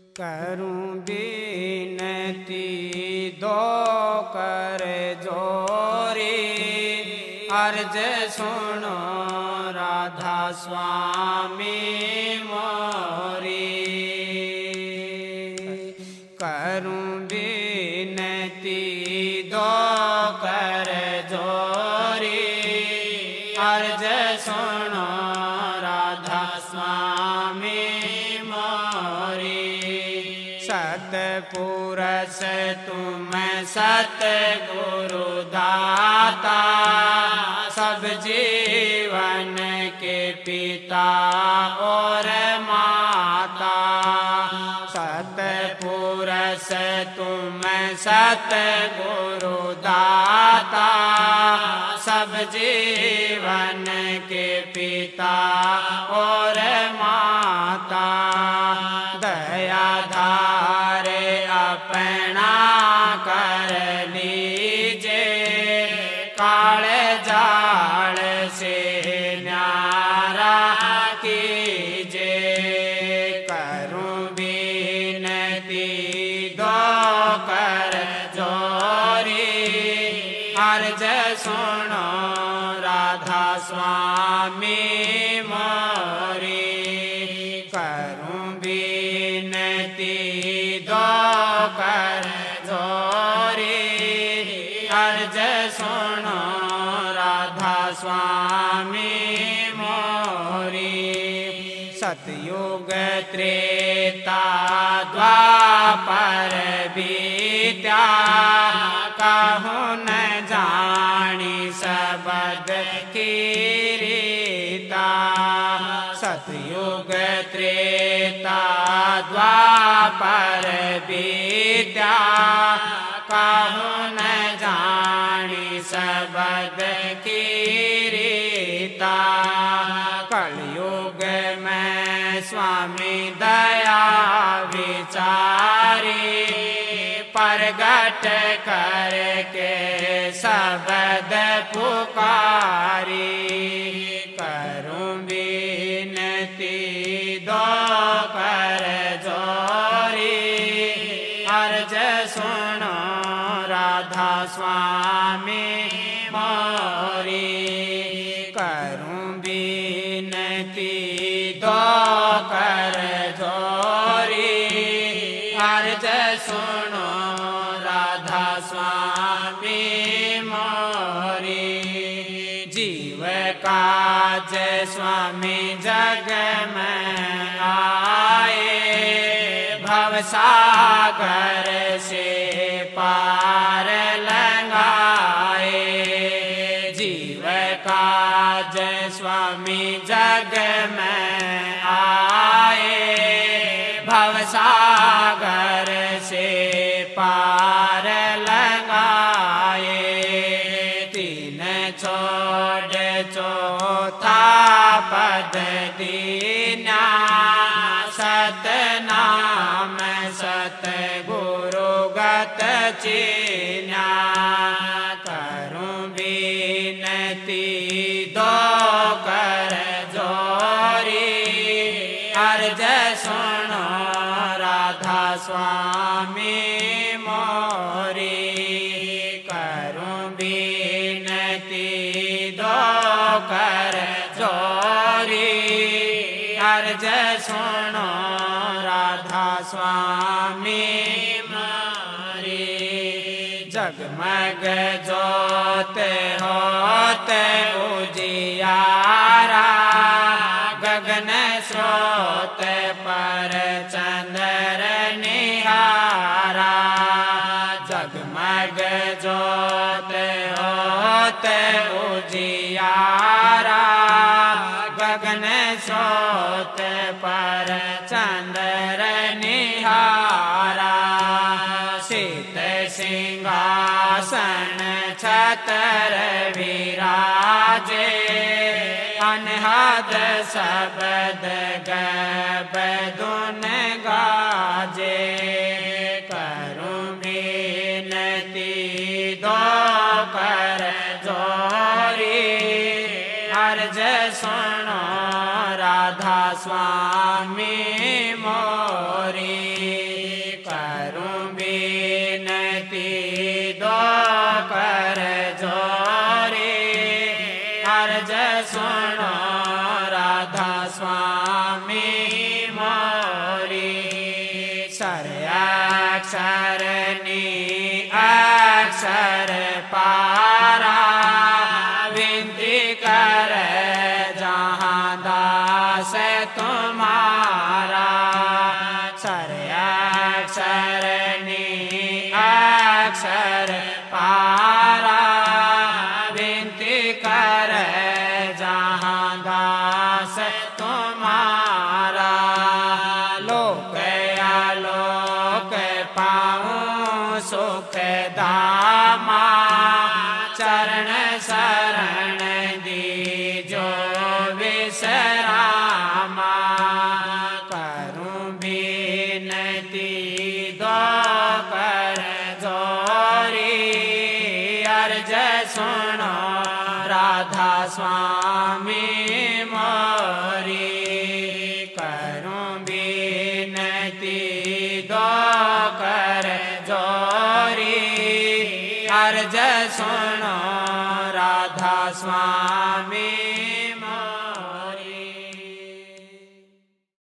करूं बिनती दो कर जोरी, अर्ज सुनो राधा स्वामी मोरी। करूं बिनती दो कर जोरी, अर्ज सुनो राधा स्वामी मोरी। सतपुरुष तुम सतगुरु दाता, सब जीवन के पिता और माता। सतपुरुष तुम सतगुरु दाता, सब जीवन के पिता और माता। दया धारे अपना कर लीजे, काले जाल से न्यारा कीजे। करूं बिनती दो कर जोरी, अर्ज सुनो राधा स्वामी मोरी। करूं बिनती दो कर जोरी, अर्ज सुनो राधा स्वामी मोरी। सतयुग त्रेता द्वापर बीत्या, कहूँ न जानी सबद की रीता। सतयुग त्रेता द्वापर बीत्या, कहूँ न जानी सबद की रीता। कलयुग में स्वामी दया विचारी, प्रगट करके सबद पुकारी। करूं बिनती दो कर जोरी, अर्ज सुनो राधा स्वामी मोरी। करूं बिनती दो कर जोरी, अर्ज सुनो राधा स्वामी मोरी। जीव काज स्वामी जग में आए, भवसागर से पार लगाए। जीव काज स्वामी जग में आए, भवसागर से पार लगाए। तीन छोड़ चौथा पद दीना, सतनाम सतगुरु गत चीन्या। करूं बिनती दो कर जोरी, अर्ज सुनो राधा स्वामी मोरी। करूं बिनती दो कर जोरी, अर्ज सुनो राधा स्वामी मोरी। जगमग जोत होते उजियारा, गगन स्रोत पर चंद्र निहारा। जगमग जोत होते उजियारा, गगन स्रोत पर चंद्र निहारा। शीत सिंहासन छतर विराजे, अनहद शब्द गब धुन गाजे। करूं बिनती दो कर जोरी, अर्ज सुनो राधा स्वामी मोरी। अक्षरनी अक्षर पारा विनती कर जहाँ दास तुम्हारा अक्षर अक्षरनी अक्षर पारा विनती कर जहाँ दास तुम्हारा लोक आलोक पाऊँ सुख धामा चरण शरण दीजो विश्रामा करूँ विनती दो कर जोरी अर्ज सुनो राधा स्वामी मोरी करूँ विनती दो कर जोरी अर्ज सुनो राधा स्वामी